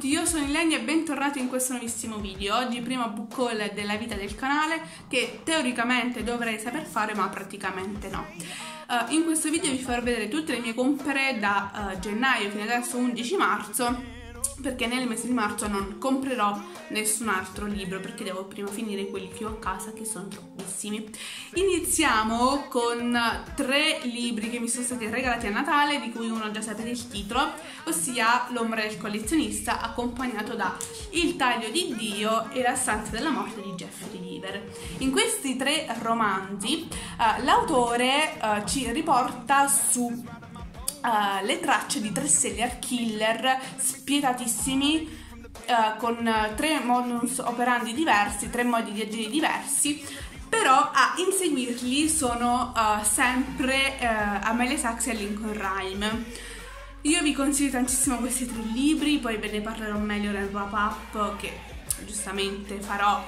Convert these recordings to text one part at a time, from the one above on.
tutti, io sono Ilenia e bentornati in questo nuovissimo video. Oggi primo book haul della vita del canale, che teoricamente dovrei saper fare ma praticamente no. In questo video vi farò vedere tutte le mie compere da gennaio fino adesso 11 marzo, perché nel mese di marzo non comprerò nessun altro libro perché devo prima finire quelli che ho a casa, che sono troppissimi. Iniziamo con 3 libri che mi sono stati regalati a Natale, di cui uno già sapete il titolo, ossia L'ombra del collezionista, accompagnato da Il taglio di Dio e La stanza della morte di Jeffrey Deaver. In questi 3 romanzi l'autore ci riporta su le tracce di 3 serial killer spietatissimi, con 3 modus operandi diversi, 3 modi di agire diversi, però a inseguirli sono sempre Amelia Sachs e Lincoln Rhyme. Io vi consiglio tantissimo questi 3 libri, poi ve ne parlerò meglio nel wrap-up che giustamente farò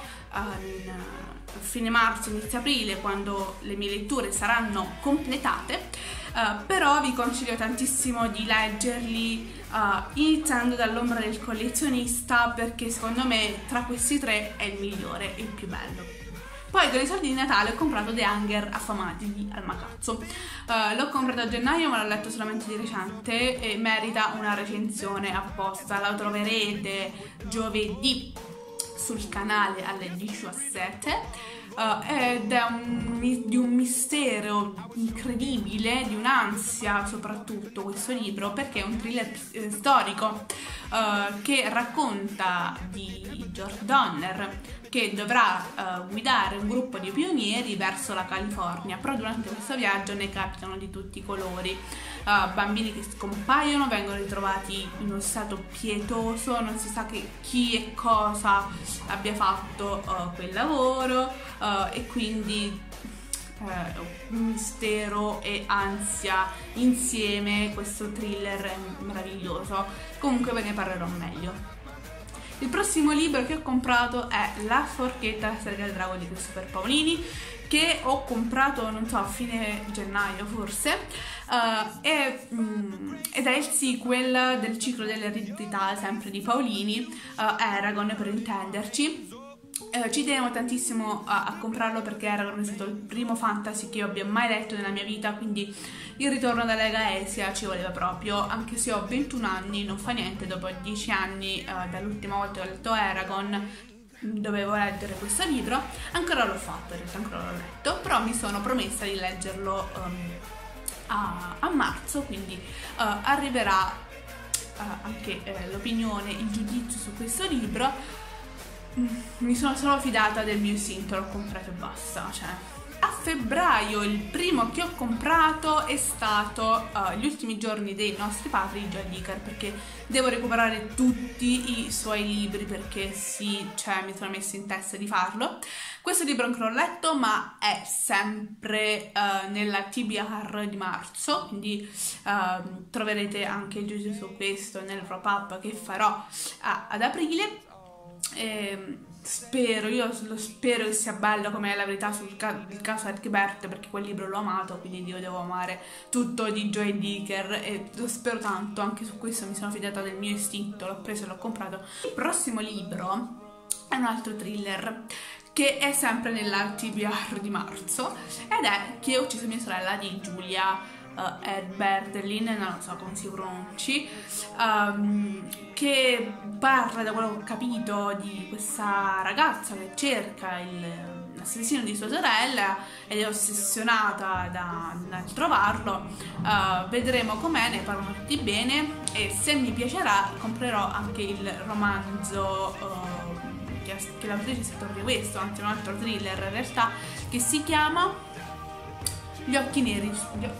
fine marzo, inizio aprile, quando le mie letture saranno completate. Però vi consiglio tantissimo di leggerli iniziando dall'ombra del collezionista, perché secondo me tra questi 3 è il migliore e il più bello. Poi con i soldi di Natale ho comprato The Hunger affamati di Almacazzo. L'ho comprato a gennaio ma l'ho letto solamente di recente e merita una recensione apposta. La troverete giovedì sul canale alle 17. Ed è di un mistero incredibile, di un'ansia soprattutto questo libro, perché è un thriller storico che racconta di George Donner, che dovrà guidare un gruppo di pionieri verso la California, però durante questo viaggio ne capitano di tutti i colori. Bambini che scompaiono, vengono ritrovati in uno stato pietoso, non si sa chi e cosa abbia fatto quel lavoro, e quindi mistero e ansia insieme. Questo thriller è meraviglioso, comunque ve ne parlerò meglio. Il prossimo libro che ho comprato è La forchetta e la strega del drago di Christopher Paolini, che ho comprato, non so, a fine gennaio forse, ed è il sequel del ciclo dell'eredità, sempre di Paolini, Eragon per intenderci. Ci tenevo tantissimo a comprarlo perché Eragon è stato il primo fantasy che io abbia mai letto nella mia vita, quindi il ritorno dalla Gaesia ci voleva proprio, anche se ho 21 anni, non fa niente, dopo 10 anni dall'ultima volta che ho letto Eragon dovevo leggere questo libro. Ancora l'ho fatto, in realtà ancora l'ho letto, però mi sono promessa di leggerlo a marzo, quindi arriverà anche l'opinione, il giudizio su questo libro. Mi sono solo fidata del mio istinto, l'ho comprato e basta, cioè. A febbraio il primo che ho comprato è stato Gli ultimi giorni dei nostri padri di Joel Dicker, perché devo recuperare tutti i suoi libri, perché sì, cioè mi sono messa in testa di farlo. Questo libro ancora l'ho letto, ma è sempre nella TBR di marzo, quindi troverete anche il giudizio su questo nel wrap-up che farò ad aprile. Io lo spero che sia bello, come è la verità sul caso Egbert, perché quel libro l'ho amato, quindi io devo amare tutto di Joel Dicker e lo spero tanto. Anche su questo mi sono fidata del mio istinto, l'ho preso e l'ho comprato. Il prossimo libro è un altro thriller che è sempre nella TBR di marzo, ed è Chi ha ucciso mia sorella di Julia Berlin, non so come si pronunci, che parla, da quello che ho capito, di questa ragazza che cerca l'assassino di sua sorella ed è ossessionata dal trovarlo. Vedremo com'è, ne parlano tutti bene, e se mi piacerà comprerò anche il romanzo che l'autrice si torna questo, anche un altro thriller in realtà, che si chiama Gli occhi neri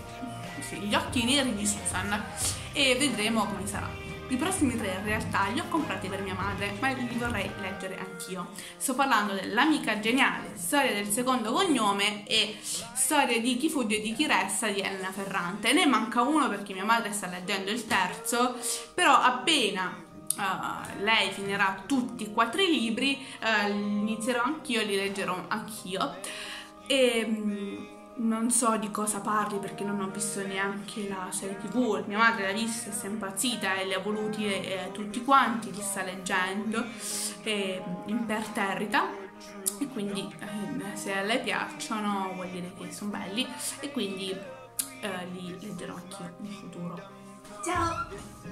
di Susan, e vedremo come sarà. I prossimi 3 in realtà li ho comprati per mia madre, ma li vorrei leggere anch'io. Sto parlando dell'Amica geniale, Storia del secondo cognome e Storia di chi fugge e di chi resta di Elena Ferrante. Ne manca uno perché mia madre sta leggendo il terzo, però appena lei finirà tutti i 4 libri inizierò anch'io, li leggerò anch'io. E non so di cosa parli perché non ho visto neanche la serie TV. Mia madre l'ha vista e si è impazzita e li ha voluti tutti quanti, li sta leggendo imperterrita, e quindi se a lei piacciono vuol dire che sono belli, e quindi li leggerò anch'io in futuro. Ciao!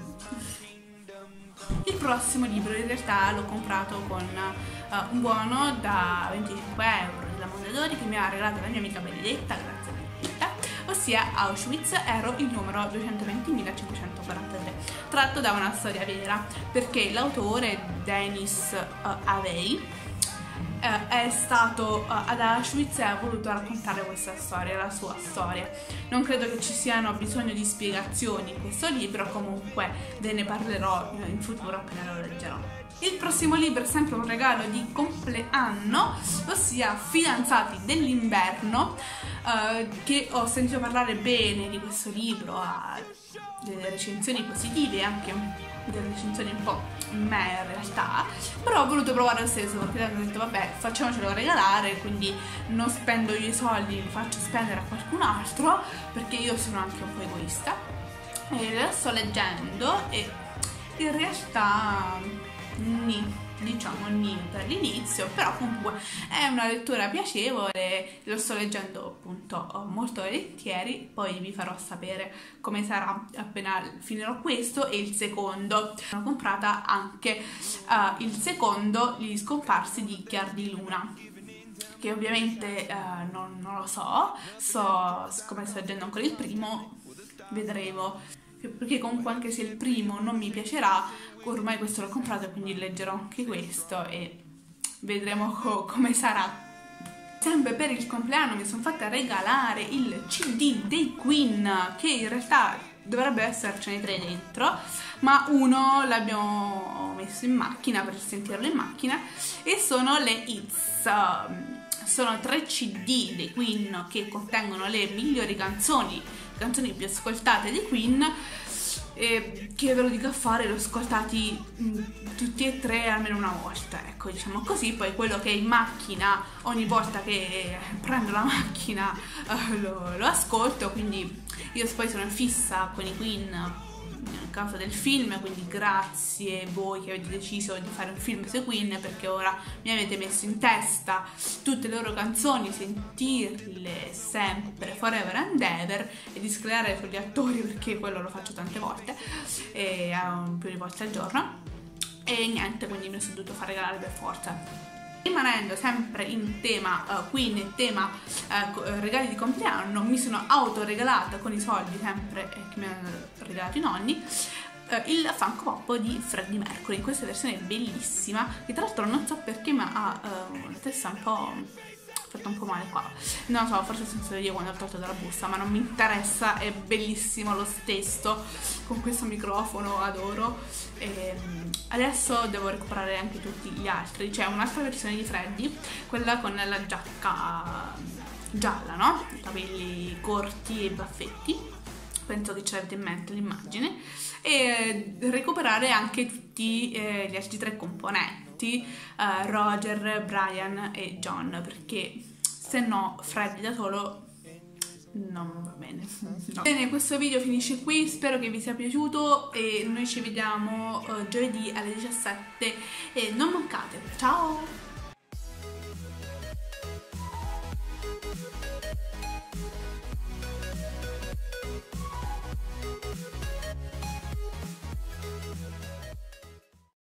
Il prossimo libro in realtà l'ho comprato con un buono da 25 euro della Mondadori che mi ha regalato la mia amica Benedetta, grazie Benedetta, ossia Auschwitz, ero il numero 220.543, tratto da una storia vera, perché l'autore Denis Avey è stato ad Auschwitz e ha voluto raccontare questa storia, la sua storia. Non credo che ci siano bisogno di spiegazioni in questo libro, comunque ve ne parlerò in futuro appena lo leggerò. Il prossimo libro è sempre un regalo di compleanno, ossia Fidanzati dell'inverno, che ho sentito parlare bene di questo libro, ha delle recensioni positive, anche delle recensioni un po' me in realtà, però ho voluto provare lo stesso perché ho detto vabbè, facciamocelo regalare, quindi non spendo io i soldi, li faccio spendere a qualcun altro perché io sono anche un po' egoista, e lo sto leggendo e in realtà diciamo per l'inizio, però comunque è una lettura piacevole, lo sto leggendo appunto molto volentieri, poi vi farò sapere come sarà appena finirò questo e il secondo. Ho comprata anche il secondo, Gli scomparsi di Chiar di Luna, che ovviamente non lo so, siccome sto leggendo ancora il primo, vedremo, perché comunque anche se il primo non mi piacerà, ormai questo l'ho comprato, quindi leggerò anche questo e vedremo come sarà. Sempre per il compleanno mi sono fatta regalare il CD dei Queen, che in realtà dovrebbe essercene 3 dentro, ma uno l'abbiamo messo in macchina per sentirlo in macchina, e sono le Hits. Sono 3 CD dei Queen che contengono le migliori canzoni più ascoltate dei Queen, che ve lo dico a fare, l'ho ascoltati tutti e 3 almeno una volta, ecco, diciamo così. Poi quello che è in macchina, ogni volta che prendo la macchina lo ascolto, quindi io poi sono in fissa con i Queen a causa del film, quindi grazie a voi che avete deciso di fare un film sui Queen, perché ora mi avete messo in testa tutte le loro canzoni, sentirle sempre forever and ever, e di sclerare sugli attori, perché quello lo faccio tante volte, più di volte al giorno, e niente, quindi mi sono dovuto far regalare per forza. Rimanendo sempre in tema Queen e tema regali di compleanno, mi sono autoregalata con i soldi sempre che mi hanno regalato i nonni il Funko Pop di Freddie Mercury, in questa versione bellissima, che tra l'altro non so perché ma ha la testa un po' fatto un po' male qua, non lo so, forse sono stato io quando ho tolto dalla busta, ma non mi interessa, è bellissimo lo stesso, con questo microfono, adoro. Adesso devo recuperare anche tutti gli altri. C'è un'altra versione di Freddy, quella con la giacca gialla, no? I capelli corti e baffetti, penso che ce l'avete in mente l'immagine, e recuperare anche tutti gli altri 3 componenti, Roger, Brian e John, perché se no Freddy da solo non va bene. No. Bene, questo video finisce qui, spero che vi sia piaciuto e noi ci vediamo giovedì alle 17 e non mancate. Ciao!